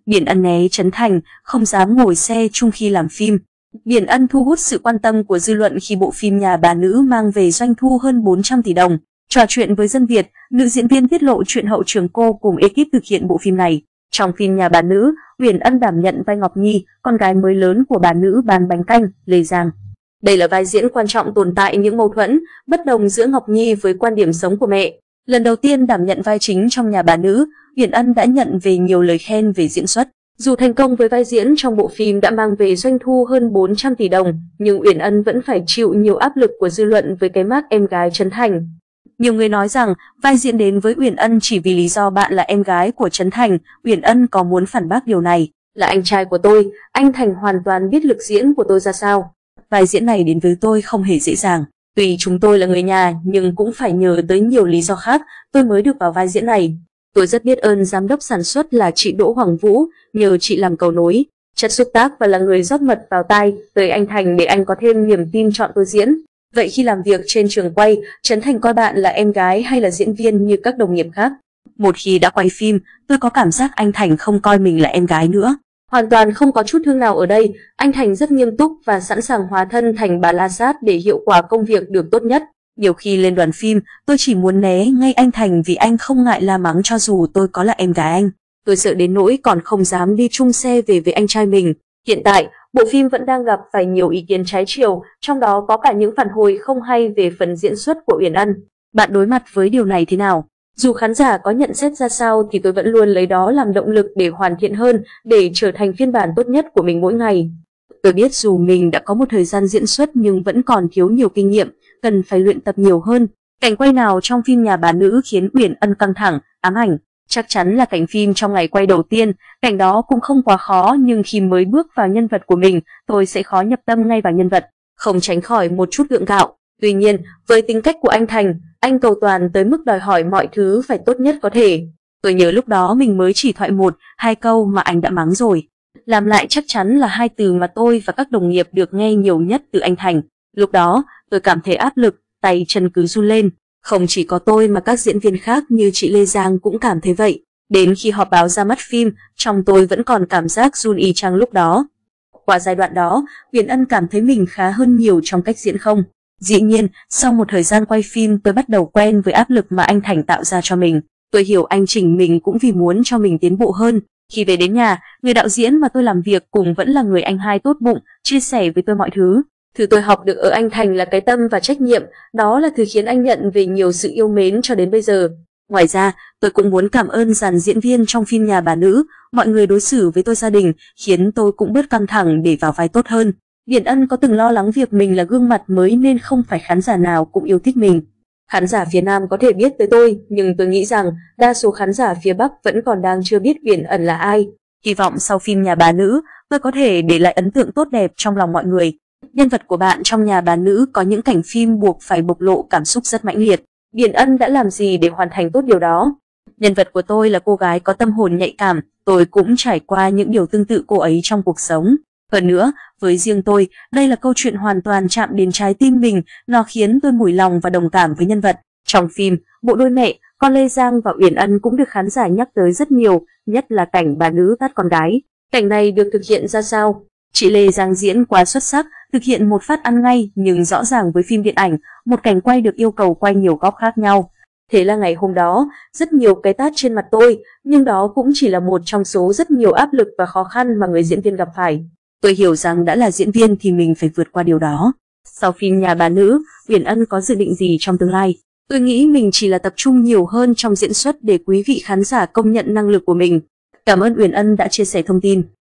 Điền Ân né Trấn Thành, không dám ngồi xe chung khi làm phim. Điền Ân thu hút sự quan tâm của dư luận khi bộ phim Nhà Bà Nữ mang về doanh thu hơn 400 tỷ đồng. Trò chuyện với Dân Việt, nữ diễn viên tiết lộ chuyện hậu trường cô cùng ekip thực hiện bộ phim này. Trong phim Nhà Bà Nữ, Uyển Ân đảm nhận vai Ngọc Nhi, con gái mới lớn của bà nữ bán bánh canh, Lê Giang. Đây là vai diễn quan trọng tồn tại những mâu thuẫn, bất đồng giữa Ngọc Nhi với quan điểm sống của mẹ. Lần đầu tiên đảm nhận vai chính trong Nhà Bà Nữ, Uyển Ân đã nhận về nhiều lời khen về diễn xuất. Dù thành công với vai diễn trong bộ phim đã mang về doanh thu hơn 400 tỷ đồng, nhưng Uyển Ân vẫn phải chịu nhiều áp lực của dư luận với cái mác em gái Trấn Thành. Nhiều người nói rằng vai diễn đến với Uyển Ân chỉ vì lý do bạn là em gái của Trấn Thành. Uyển Ân có muốn phản bác điều này. Là anh trai của tôi, anh Thành hoàn toàn biết lực diễn của tôi ra sao. Vai diễn này đến với tôi không hề dễ dàng. Tuy chúng tôi là người nhà nhưng cũng phải nhờ tới nhiều lý do khác tôi mới được vào vai diễn này. Tôi rất biết ơn giám đốc sản xuất là chị Đỗ Hoàng Vũ, nhờ chị làm cầu nối, chất xúc tác và là người rót mật vào tai tới anh Thành để anh có thêm niềm tin chọn tôi diễn. Vậy khi làm việc trên trường quay, Trấn Thành coi bạn là em gái hay là diễn viên như các đồng nghiệp khác? Một khi đã quay phim, tôi có cảm giác anh Thành không coi mình là em gái nữa. Hoàn toàn không có chút thương nào ở đây, anh Thành rất nghiêm túc và sẵn sàng hóa thân thành bà La Sát để hiệu quả công việc được tốt nhất. Nhiều khi lên đoàn phim, tôi chỉ muốn né ngay anh Thành vì anh không ngại la mắng cho dù tôi có là em gái anh. Tôi sợ đến nỗi còn không dám đi chung xe về với anh trai mình. Hiện tại, bộ phim vẫn đang gặp phải nhiều ý kiến trái chiều, trong đó có cả những phản hồi không hay về phần diễn xuất của Uyển Ân. Bạn đối mặt với điều này thế nào? Dù khán giả có nhận xét ra sao thì tôi vẫn luôn lấy đó làm động lực để hoàn thiện hơn, để trở thành phiên bản tốt nhất của mình mỗi ngày. Tôi biết dù mình đã có một thời gian diễn xuất nhưng vẫn còn thiếu nhiều kinh nghiệm, cần phải luyện tập nhiều hơn. Cảnh quay nào trong phim Nhà Bà Nữ khiến Uyển Ân căng thẳng, ám ảnh? Chắc chắn là cảnh phim trong ngày quay đầu tiên. Cảnh đó cũng không quá khó, nhưng khi mới bước vào nhân vật của mình, tôi sẽ khó nhập tâm ngay vào nhân vật, không tránh khỏi một chút gượng gạo. Tuy nhiên, với tính cách của anh Thành, anh cầu toàn tới mức đòi hỏi mọi thứ phải tốt nhất có thể. Tôi nhớ lúc đó mình mới chỉ thoại 1-2 câu mà anh đã mắng rồi. Làm lại chắc chắn là 2 từ mà tôi và các đồng nghiệp được nghe nhiều nhất từ anh Thành. Lúc đó, tôi cảm thấy áp lực, tay chân cứ run lên. Không chỉ có tôi mà các diễn viên khác như chị Lê Giang cũng cảm thấy vậy. Đến khi họp báo ra mắt phim, trong tôi vẫn còn cảm giác run y chang lúc đó. Qua giai đoạn đó, Uyển Ân cảm thấy mình khá hơn nhiều trong cách diễn không. Dĩ nhiên, sau một thời gian quay phim tôi bắt đầu quen với áp lực mà anh Thành tạo ra cho mình. Tôi hiểu anh chỉnh mình cũng vì muốn cho mình tiến bộ hơn. Khi về đến nhà, người đạo diễn mà tôi làm việc cùng vẫn là người anh hai tốt bụng, chia sẻ với tôi mọi thứ. Thứ tôi học được ở anh Thành là cái tâm và trách nhiệm, đó là thứ khiến anh nhận về nhiều sự yêu mến cho đến bây giờ. Ngoài ra, tôi cũng muốn cảm ơn dàn diễn viên trong phim Nhà Bà Nữ, mọi người đối xử với tôi gia đình, khiến tôi cũng bớt căng thẳng để vào vai tốt hơn. Điền Ân có từng lo lắng việc mình là gương mặt mới nên không phải khán giả nào cũng yêu thích mình. Khán giả phía Nam có thể biết tới tôi, nhưng tôi nghĩ rằng đa số khán giả phía Bắc vẫn còn đang chưa biết Uyển Ân là ai. Hy vọng sau phim Nhà Bà Nữ, tôi có thể để lại ấn tượng tốt đẹp trong lòng mọi người. Nhân vật của bạn trong Nhà Bà Nữ có những cảnh phim buộc phải bộc lộ cảm xúc rất mãnh liệt. Điền Ân đã làm gì để hoàn thành tốt điều đó? Nhân vật của tôi là cô gái có tâm hồn nhạy cảm, tôi cũng trải qua những điều tương tự cô ấy trong cuộc sống. Hơn nữa, với riêng tôi, đây là câu chuyện hoàn toàn chạm đến trái tim mình, nó khiến tôi mủi lòng và đồng cảm với nhân vật. Trong phim, bộ đôi mẹ, con Lê Giang và Uyển Ân cũng được khán giả nhắc tới rất nhiều, nhất là cảnh bà nữ tát con gái. Cảnh này được thực hiện ra sao? Chị Lê Giang diễn quá xuất sắc, thực hiện một phát ăn ngay, nhưng rõ ràng với phim điện ảnh, một cảnh quay được yêu cầu quay nhiều góc khác nhau. Thế là ngày hôm đó, rất nhiều cái tát trên mặt tôi, nhưng đó cũng chỉ là một trong số rất nhiều áp lực và khó khăn mà người diễn viên gặp phải. Tôi hiểu rằng đã là diễn viên thì mình phải vượt qua điều đó. Sau phim Nhà Bà Nữ, Uyển Ân có dự định gì trong tương lai? Tôi nghĩ mình chỉ là tập trung nhiều hơn trong diễn xuất để quý vị khán giả công nhận năng lực của mình. Cảm ơn Uyển Ân đã chia sẻ thông tin.